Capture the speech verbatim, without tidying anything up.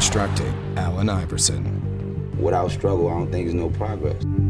instructing Allen Iverson. Without struggle, I don't think there's no progress.